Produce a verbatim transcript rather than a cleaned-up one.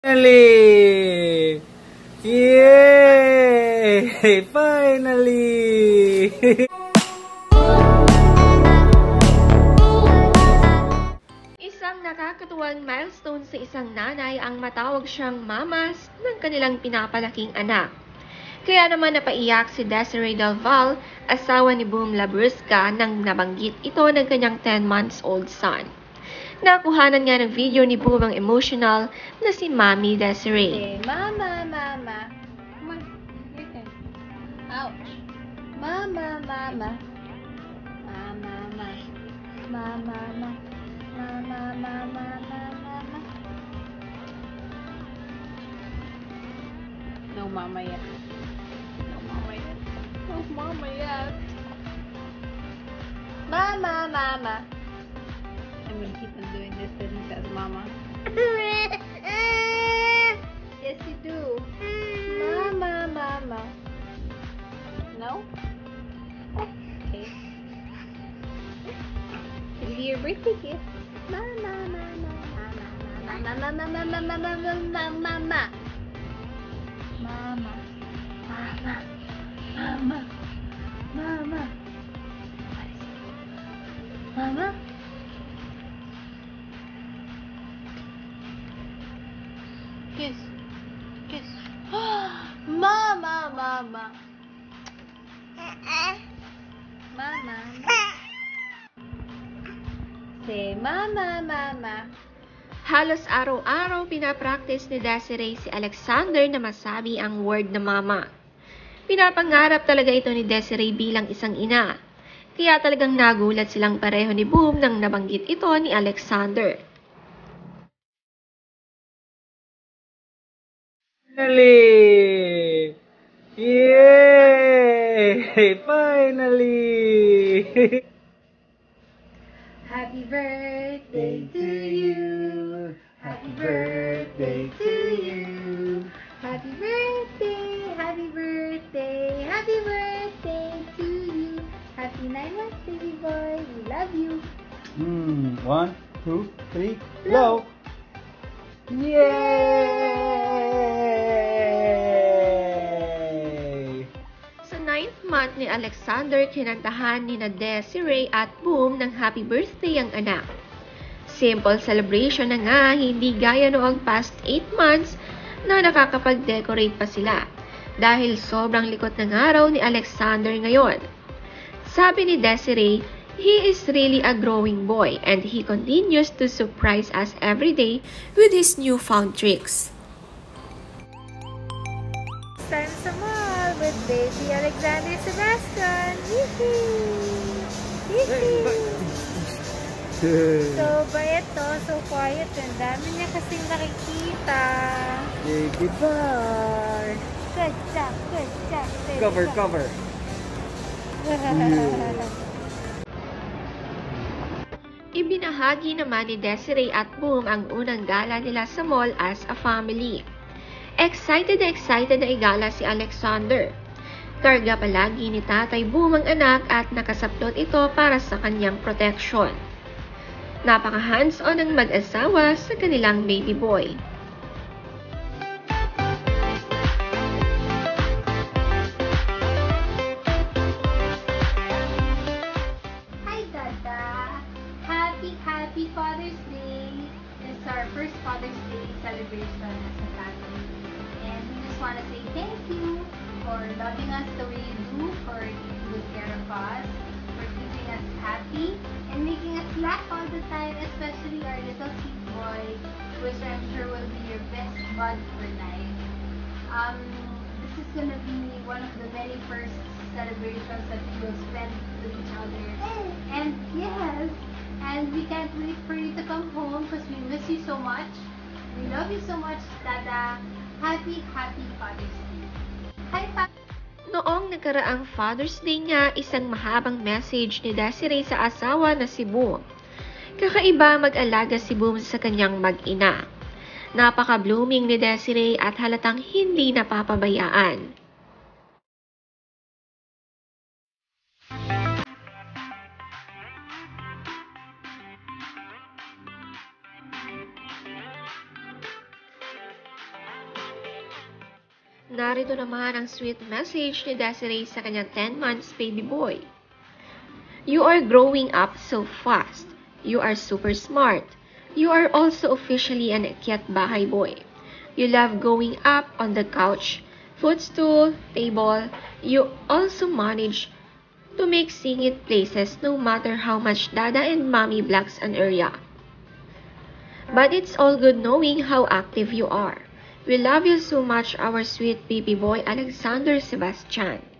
Finally! Yay! Finally! Isang nakakatuwang milestone sa isang nanay ang matawag siyang mamas ng kanilang pinapalaking anak. Kaya naman napaiyak si Desiree Del Val, asawa ni Boom Labrusca, nang nabanggit ito ng kanyang ten months old son. Nakuhanan nga ng video ni Boom ang emotional na si Mami Desiree. Okay, mama, mama. Come on, your turn. Ouch. Mama, mama. Mama, mama. Mama, mama. Mama, mama, mama. No mama yet. No mama yet. No mama yet. Mama, mama. I'm gonna keep on doing this till he says mama. Yes, you do. Mama, mama. No? Okay. It'll be your birthday gift. Mama, mama, mama, mama, mama, mama, mama, mama, mama. Mama. Mama. Mama. Mama. What is it? Mama? Kiss. Kiss. Mama, mama. Mama. Say mama, mama. Halos araw-araw pinapractice ni Desiree si Alexander na masabi ang word na mama. Pinapangarap talaga ito ni Desiree bilang isang ina. Kaya talagang nagulat silang pareho ni Boom nang nabanggit ito ni Alexander. Finally! Yay! Finally! Happy birthday to you. Happy birthday to you. Happy birthday, happy birthday, happy birthday to you. Happy nine months, baby boy. We love you. Hmm. One, two, three, go! Yay! Sa ninth month ni Alexander, kinantahan ni na Desiree at Boom ng happy birthday ang anak. Simple celebration na nga, hindi gaya noong past eight months na nakakapag-decorate pa sila dahil sobrang likot ng araw ni Alexander ngayon. Sabi ni Desiree, he is really a growing boy and he continues to surprise us every day with his newfound tricks. Time sa mall with baby Alexander Sebastian. Yee-hee! Yee-hee! So, bait to. So quiet. Ang dami niya kasing nakikita. Baby bye! Good job, good job, good Cover, job. cover! Ibinahagi naman ni Desiree at Boom ang unang gala nila sa mall as a family. Excited na excited na igala si Alexander. Karga palagi ni Tatay Boom ang anak at nakasaplot ito para sa kanyang protection. Napaka hands-on ang mag-asawa sa kanilang baby boy. Hi, Dada. Happy, happy Father's Day. It's our first Father's Day celebration as a family. And we just want to say thank you for loving us the way you do, for taking good care of us, for keeping us happy, and making us laugh all the time, especially our little sweet boy, which I'm sure will be your best bud for life. Um, this is gonna be one of the many first celebrations that we will spend with each other. And yes, and we can't wait for you to come home because we miss you so much. We love you so much, Dada. Happy, happy Father's Day. Hi, Pa. Noong nakaraang Father's Day niya, isang mahabang message ni Desiree sa asawa na si Boom. Kakaiba mag-alaga si Boom sa kanyang mag-ina. Napaka-blooming ni Desiree at halatang hindi napapabayaan. Narito naman ang sweet message ni Desiree sa kanyang ten months baby boy. You are growing up so fast. You are super smart. You are also officially an akyat bahay boy. You love going up on the couch, footstool, table. You also manage to make singit places no matter how much Dada and Mommy blocks an area. But it's all good knowing how active you are. We love you so much, our sweet baby boy, Alexander Sebastian.